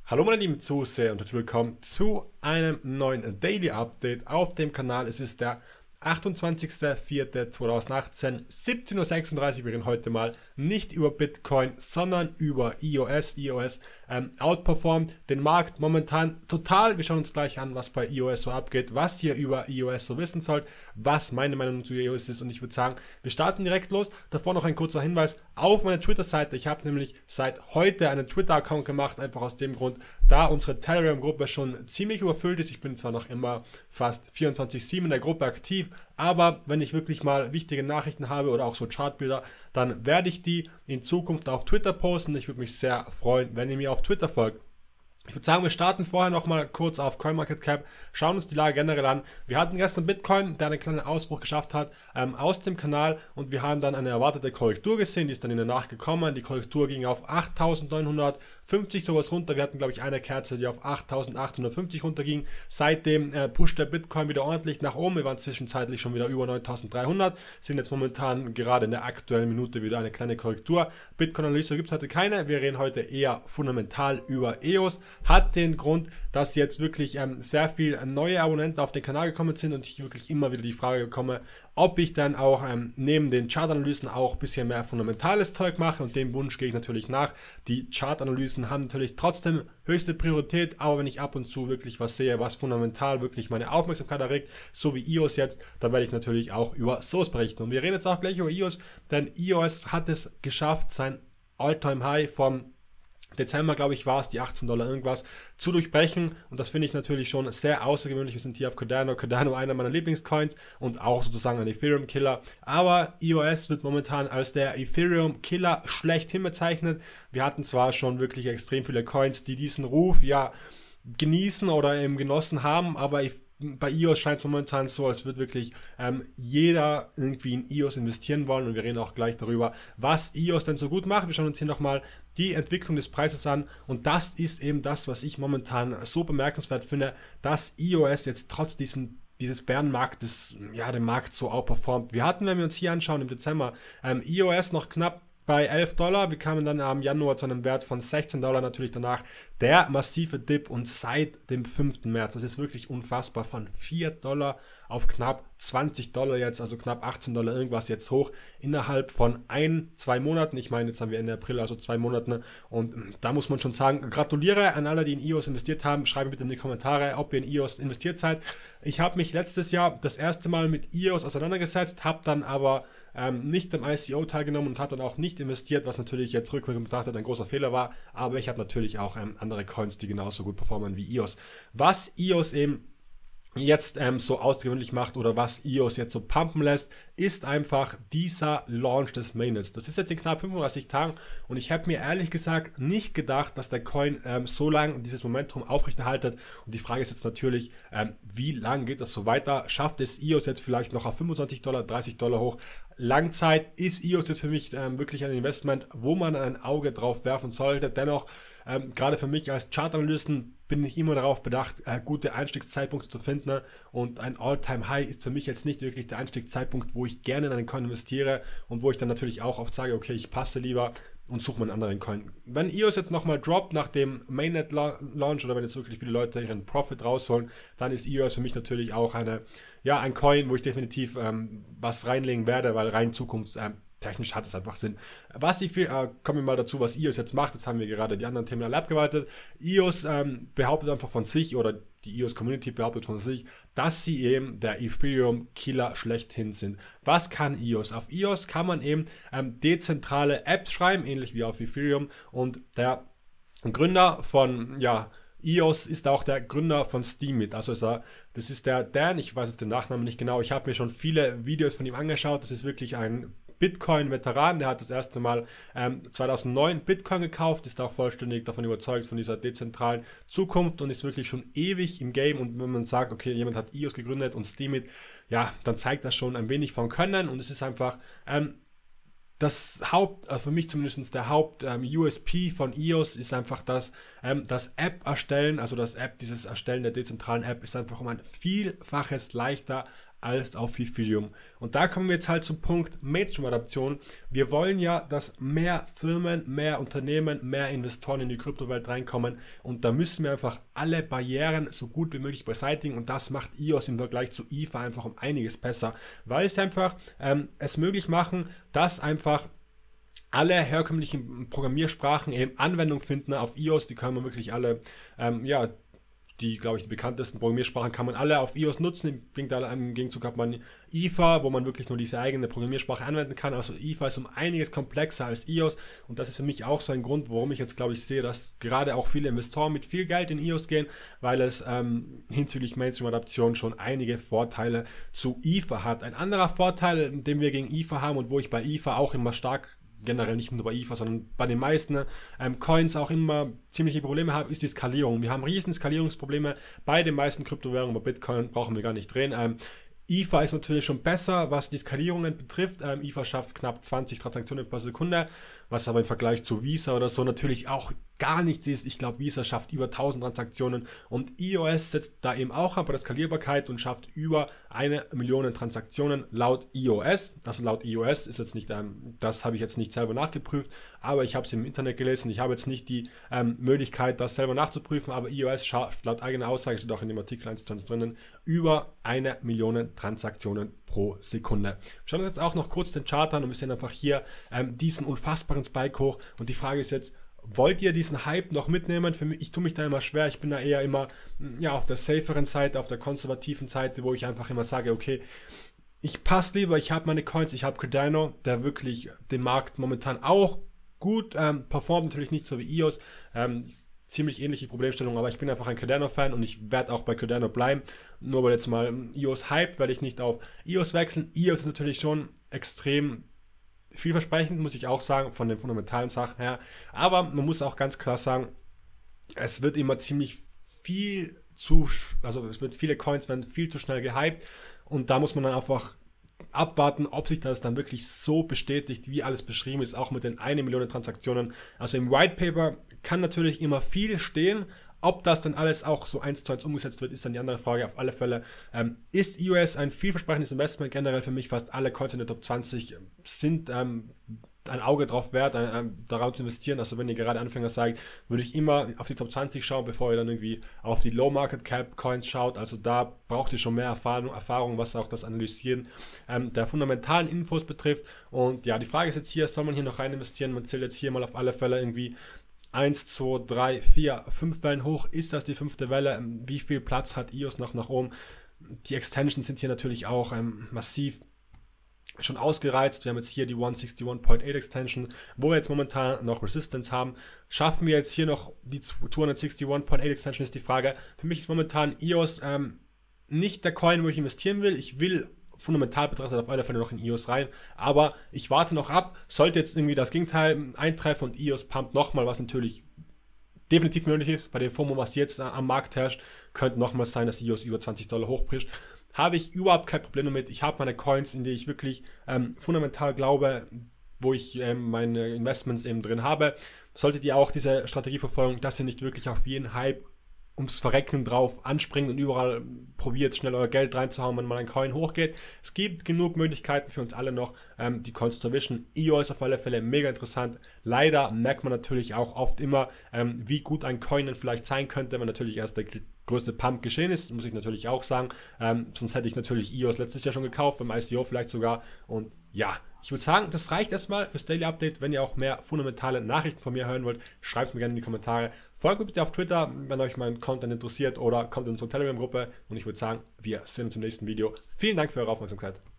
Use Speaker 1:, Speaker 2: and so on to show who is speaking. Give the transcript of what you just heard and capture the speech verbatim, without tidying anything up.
Speaker 1: Hallo meine lieben Zuseher und herzlich willkommen zu einem neuen Daily Update auf dem Kanal. Es ist der achtundzwanzigster vierter zweitausendachtzehn, siebzehn Uhr sechsunddreißig. Wir reden heute mal nicht über Bitcoin, sondern über E O S. E O S ähm, outperformt den Markt momentan total. Wir schauen uns gleich an, was bei E O S so abgeht, was ihr über E O S so wissen sollt, was meine Meinung zu E O S ist. Und ich würde sagen, wir starten direkt los. Davor noch ein kurzer Hinweis auf meine Twitter-Seite. Ich habe nämlich seit heute einen Twitter-Account gemacht, einfach aus dem Grund, da unsere Telegram-Gruppe schon ziemlich überfüllt ist. Ich bin zwar noch immer fast vierundzwanzig sieben in der Gruppe aktiv, aber wenn ich wirklich mal wichtige Nachrichten habe oder auch so Chartbilder, dann werde ich die in Zukunft auf Twitter posten. Ich würde mich sehr freuen, wenn ihr mir auf Twitter folgt. Ich würde sagen, wir starten vorher nochmal kurz auf CoinMarketCap, schauen uns die Lage generell an. Wir hatten gestern Bitcoin, der einen kleinen Ausbruch geschafft hat ähm, aus dem Kanal, und wir haben dann eine erwartete Korrektur gesehen, die ist dann in der Nacht gekommen. Die Korrektur ging auf achttausendneunhundertfünfzig sowas runter. Wir hatten, glaube ich, eine Kerze, die auf achttausendachthundertfünfzig runterging. Seitdem äh, pusht der Bitcoin wieder ordentlich nach oben. Wir waren zwischenzeitlich schon wieder über neuntausenddreihundert, sind jetzt momentan gerade in der aktuellen Minute wieder eine kleine Korrektur. Bitcoin-Analyse gibt es heute keine. Wir reden heute eher fundamental über E O S. Hat den Grund, dass jetzt wirklich ähm, sehr viele neue Abonnenten auf den Kanal gekommen sind und ich wirklich immer wieder die Frage bekomme, ob ich dann auch ähm, neben den Chartanalysen auch ein bisschen mehr fundamentales Zeug mache, und dem Wunsch gehe ich natürlich nach. Die Chartanalysen haben natürlich trotzdem höchste Priorität, aber wenn ich ab und zu wirklich was sehe, was fundamental wirklich meine Aufmerksamkeit erregt, so wie E O S jetzt, dann werde ich natürlich auch über S O S berichten. Und wir reden jetzt auch gleich über E O S, denn E O S hat es geschafft, sein All-Time-High vom Dezember, glaube ich, war es, die achtzehn Dollar irgendwas, zu durchbrechen, und das finde ich natürlich schon sehr außergewöhnlich. Wir sind hier auf Cardano, Cardano einer meiner Lieblingscoins und auch sozusagen ein Ethereum-Killer, aber E O S wird momentan als der Ethereum-Killer schlechthin bezeichnet. Wir hatten zwar schon wirklich extrem viele Coins, die diesen Ruf ja genießen oder eben genossen haben, aber ich bei E O S scheint es momentan so, als würde wirklich ähm, jeder irgendwie in E O S investieren wollen, und wir reden auch gleich darüber, was E O S denn so gut macht. Wir schauen uns hier nochmal die Entwicklung des Preises an, und das ist eben das, was ich momentan so bemerkenswert finde, dass E O S jetzt trotz diesen dieses Bärenmarktes, ja, den Markt so outperformt. Wir hatten, wenn wir uns hier anschauen, im Dezember ähm, E O S noch knapp bei elf Dollar, wir kamen dann am Januar zu einem Wert von sechzehn Dollar, natürlich danach der massive Dip, und seit dem fünften März, das ist wirklich unfassbar, von vier Dollar auf knapp zwanzig Dollar jetzt, also knapp achtzehn Dollar irgendwas jetzt hoch, innerhalb von ein, zwei Monaten. Ich meine, jetzt haben wir Ende April, also zwei Monaten, und da muss man schon sagen, gratuliere an alle, die in E O S investiert haben. Schreibe bitte in die Kommentare, ob ihr in E O S investiert seid. Ich habe mich letztes Jahr das erste Mal mit E O S auseinandergesetzt, habe dann aber ähm, nicht am I C O teilgenommen und habe dann auch nicht investiert, was natürlich jetzt rückwirkend betrachtet ein großer Fehler war, aber ich habe natürlich auch ähm, andere Coins, die genauso gut performen wie E O S. Was E O S eben jetzt ähm, so außergewöhnlich macht, oder was E O S jetzt so pumpen lässt, ist einfach dieser Launch des Mainnets. Das ist jetzt in knapp fünfunddreißig Tagen, und ich habe mir ehrlich gesagt nicht gedacht, dass der Coin ähm, so lange dieses Momentum aufrechterhaltet, und die Frage ist jetzt natürlich, ähm, wie lange geht das so weiter? Schafft es E O S jetzt vielleicht noch auf fünfundzwanzig Dollar, dreißig Dollar hoch? Langzeit ist E O S jetzt für mich ähm, wirklich ein Investment, wo man ein Auge drauf werfen sollte. Dennoch, ähm, gerade für mich als Chartanalysten bin ich immer darauf bedacht, äh, gute Einstiegszeitpunkte zu finden, ne? Und ein All-Time-High ist für mich jetzt nicht wirklich der Einstiegszeitpunkt, wo ich gerne in einen Coin investiere und wo ich dann natürlich auch oft sage, okay, ich passe lieber und suche mir einen anderen Coin. Wenn E O S jetzt nochmal droppt nach dem Mainnet-Launch, oder wenn jetzt wirklich viele Leute ihren Profit rausholen, dann ist E O S für mich natürlich auch eine, ja, ein Coin, wo ich definitiv ähm, was reinlegen werde, weil rein Zukunfts ähm, technisch hat es einfach Sinn. Was ich viel, äh, kommen wir mal dazu, was E O S jetzt macht. Jetzt haben wir gerade die anderen Themen alle abgewartet. E O S ähm, behauptet einfach von sich, oder die E O S-Community behauptet von sich, dass sie eben der Ethereum-Killer schlechthin sind. Was kann E O S? Auf E O S kann man eben ähm, dezentrale Apps schreiben, ähnlich wie auf Ethereum, und der Gründer von, ja, E O S ist auch der Gründer von Steemit, also ist er, das ist der Dan, ich weiß jetzt den Nachnamen nicht genau, ich habe mir schon viele Videos von ihm angeschaut, das ist wirklich ein Bitcoin-Veteran, der hat das erste Mal ähm, zweitausendneun Bitcoin gekauft, ist auch vollständig davon überzeugt, von dieser dezentralen Zukunft, und ist wirklich schon ewig im Game, und wenn man sagt, okay, jemand hat E O S gegründet und Steemit, ja, dann zeigt das schon ein wenig vom Können, und es ist einfach ähm, das Haupt, also für mich zumindest der Haupt-U S P ähm, von E O S ist einfach, dass ähm, das App erstellen, also das App, dieses Erstellen der dezentralen App ist einfach um ein Vielfaches leichter als auf Ethereum. Und da kommen wir jetzt halt zum Punkt Mainstream-Adaption. Wir wollen ja, dass mehr Firmen, mehr Unternehmen, mehr Investoren in die Kryptowelt reinkommen und da müssen wir einfach alle Barrieren so gut wie möglich beseitigen und das macht E O S im Vergleich zu E T H einfach um einiges besser, weil es einfach ähm, es möglich machen, dass einfach alle herkömmlichen Programmiersprachen eben Anwendung finden auf E O S, die können wir wirklich alle, ähm, ja, die, glaube ich, die bekanntesten Programmiersprachen kann man alle auf E O S nutzen. Im Gegenzug hat man E T H, wo man wirklich nur diese eigene Programmiersprache anwenden kann. Also E T H ist um einiges komplexer als E O S und das ist für mich auch so ein Grund, warum ich jetzt, glaube ich, sehe, dass gerade auch viele Investoren mit viel Geld in E O S gehen, weil es ähm, hinsichtlich Mainstream-Adaption schon einige Vorteile zu E T H hat. Ein anderer Vorteil, den wir gegen E T H haben und wo ich bei E T H auch immer stark generell nicht nur bei E T H, sondern bei den meisten ähm, Coins auch immer ziemliche Probleme haben, ist die Skalierung. Wir haben riesen Skalierungsprobleme bei den meisten Kryptowährungen, bei Bitcoin brauchen wir gar nicht drehen. Ähm, E T H ist natürlich schon besser, was die Skalierungen betrifft. Ähm, E T H schafft knapp zwanzig Transaktionen pro Sekunde, was aber im Vergleich zu Visa oder so natürlich auch gar nichts ist. Ich glaube, Visa schafft über tausend Transaktionen und E O S setzt da eben auch an bei der Skalierbarkeit und schafft über eine Million Transaktionen laut E O S. Also laut E O S ist jetzt nicht, ähm, das habe ich jetzt nicht selber nachgeprüft, aber ich habe es im Internet gelesen. Ich habe jetzt nicht die ähm, Möglichkeit, das selber nachzuprüfen, aber E O S schafft laut eigener Aussage, steht auch in dem Artikel eins zu eins drinnen, über eine Million Transaktionen pro Sekunde. Wir schauen uns jetzt auch noch kurz den Chart an und wir sehen einfach hier ähm, diesen unfassbaren Spike hoch und die Frage ist jetzt, wollt ihr diesen Hype noch mitnehmen? Für mich, ich tue mich da immer schwer. Ich bin da eher immer ja, auf der saferen Seite, auf der konservativen Seite, wo ich einfach immer sage, okay, ich passe lieber, ich habe meine Coins, ich habe Cardano, der wirklich den Markt momentan auch gut ähm, performt, natürlich nicht so wie E O S, ähm, ziemlich ähnliche Problemstellung, aber ich bin einfach ein Cardano-Fan und ich werde auch bei Cardano bleiben. Nur weil jetzt mal E O S hype, werde ich nicht auf E O S wechseln. E O S ist natürlich schon extrem vielversprechend, muss ich auch sagen, von den fundamentalen Sachen her. Aber man muss auch ganz klar sagen, es wird immer ziemlich viel zu, also es wird viele Coins werden viel zu schnell gehypt und da muss man dann einfach abwarten, ob sich das dann wirklich so bestätigt, wie alles beschrieben ist, auch mit den eine Million Transaktionen. Also im White Paper kann natürlich immer viel stehen. Ob das dann alles auch so eins zu eins umgesetzt wird, ist dann die andere Frage. Auf alle Fälle ähm, ist E O S ein vielversprechendes Investment. Generell für mich fast alle Coins in der Top zwanzig sind ähm, ein Auge drauf wert, äh, darauf zu investieren. Also wenn ihr gerade Anfänger seid, würde ich immer auf die Top zwanzig schauen, bevor ihr dann irgendwie auf die Low Market Cap Coins schaut. Also da braucht ihr schon mehr Erfahrung, Erfahrung was auch das Analysieren ähm, der fundamentalen Infos betrifft. Und ja, die Frage ist jetzt hier, soll man hier noch rein investieren? Man zählt jetzt hier mal auf alle Fälle irgendwie eins, zwei, drei, vier, fünf Wellen hoch. Ist das die fünfte Welle? Wie viel Platz hat E O S noch nach oben? Die Extensions sind hier natürlich auch ähm, massiv schon ausgereizt. Wir haben jetzt hier die hundertsechsundsiebzig Komma acht Extension, wo wir jetzt momentan noch Resistance haben. Schaffen wir jetzt hier noch die zweihundertsechsundsiebzig Komma acht Extension, ist die Frage. Für mich ist momentan E O S ähm, nicht der Coin, wo ich investieren will. Ich will fundamental betrachtet auf alle Fälle noch in E O S rein, aber ich warte noch ab. Sollte jetzt irgendwie das Gegenteil eintreffen und E O S pumpt nochmal, was natürlich definitiv möglich ist, bei dem FOMO, was jetzt am Markt herrscht, könnte nochmal sein, dass E O S über zwanzig Dollar hochbricht. Habe ich überhaupt kein Problem damit. Ich habe meine Coins, in die ich wirklich ähm, fundamental glaube, wo ich ähm, meine Investments eben drin habe. Solltet ihr auch diese Strategie verfolgen, dass ihr nicht wirklich auf jeden Hype ums Verrecken drauf anspringt und überall probiert, schnell euer Geld reinzuhauen, wenn mal ein Coin hochgeht. Es gibt genug Möglichkeiten für uns alle noch, ähm, die Coins zu erwischen. E O S auf alle Fälle mega interessant. Leider merkt man natürlich auch oft immer, ähm, wie gut ein Coin dann vielleicht sein könnte, wenn natürlich erst der größte Pump geschehen ist, muss ich natürlich auch sagen. Ähm, sonst hätte ich natürlich E O S letztes Jahr schon gekauft, beim I C O vielleicht sogar. Und ja, ich würde sagen, das reicht erstmal fürs Daily Update. Wenn ihr auch mehr fundamentale Nachrichten von mir hören wollt, schreibt es mir gerne in die Kommentare. Folgt mir bitte auf Twitter, wenn euch mein Content interessiert, oder kommt in unsere Telegram-Gruppe. Und ich würde sagen, wir sehen uns im nächsten Video. Vielen Dank für eure Aufmerksamkeit.